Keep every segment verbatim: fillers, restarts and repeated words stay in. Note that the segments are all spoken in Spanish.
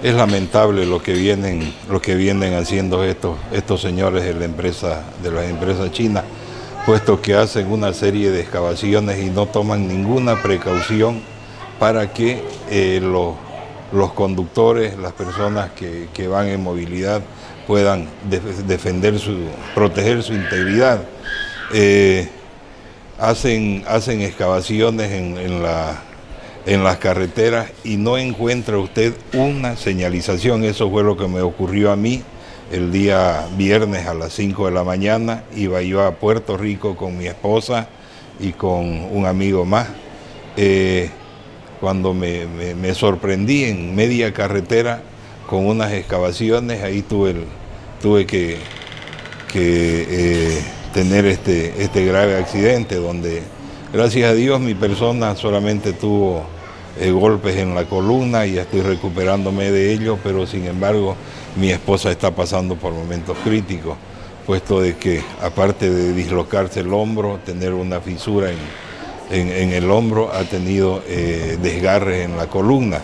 Es lamentable lo que vienen, lo que vienen haciendo estos, estos señores de, la empresa, de las empresas chinas, puesto que hacen una serie de excavaciones y no toman ninguna precaución para que eh, los, los conductores, las personas que, que van en movilidad, puedan de, defender su, proteger su integridad. Eh, hacen, hacen excavaciones en, en, la, en las carreteras y no encuentra usted una señalización. Eso fue lo que me ocurrió a mí el día viernes a las cinco de la mañana. Iba yo a Puerto Rico con mi esposa y con un amigo más. Eh, cuando me, me, me sorprendí en media carretera con unas excavaciones, ahí tuve, el, tuve que, que eh, tener este, este grave accidente donde, gracias a Dios, mi persona solamente tuvo eh, golpes en la columna y ya estoy recuperándome de ello, pero sin embargo mi esposa está pasando por momentos críticos, puesto de que aparte de dislocarse el hombro, tener una fisura en, en, en el hombro, ha tenido eh, desgarres en la columna.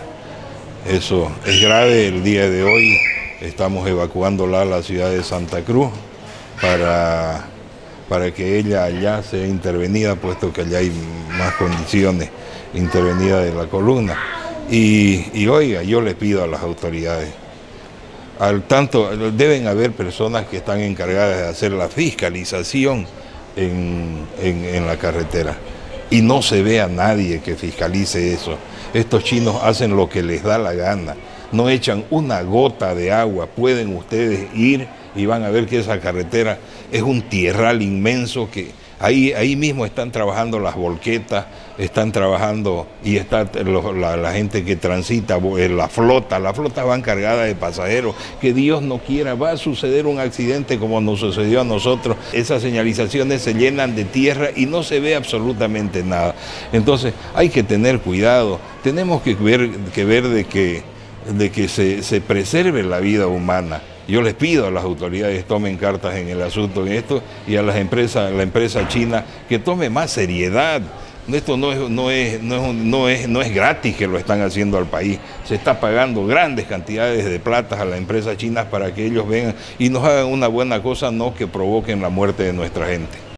Eso es grave. El día de hoy estamos evacuándola a la ciudad de Santa Cruz para, para que ella allá sea intervenida, puesto que allá hay más condiciones intervenidas de la columna. Y, y oiga, yo le pido a las autoridades, al tanto, deben haber personas que están encargadas de hacer la fiscalización en, en, en la carretera, y no se ve a nadie que fiscalice eso. Estos chinos hacen lo que les da la gana, no echan una gota de agua. Pueden ustedes ir y van a ver que esa carretera es un tierral inmenso, que ahí, ahí mismo están trabajando las volquetas, están trabajando y está la, la gente que transita, la flota, la flota van cargada de pasajeros, que Dios no quiera, va a suceder un accidente como nos sucedió a nosotros. Esas señalizaciones se llenan de tierra y no se ve absolutamente nada. Entonces hay que tener cuidado, tenemos que ver, que ver de que, de que se, se preserve la vida humana. Yo les pido a las autoridades tomen cartas en el asunto en esto, y a las empresas, la empresa china, que tome más seriedad. Esto no es, no, es, no, es, no, es, no es gratis que lo están haciendo al país. Se está pagando grandes cantidades de plata a las empresas chinas para que ellos vengan y nos hagan una buena cosa, no que provoquen la muerte de nuestra gente.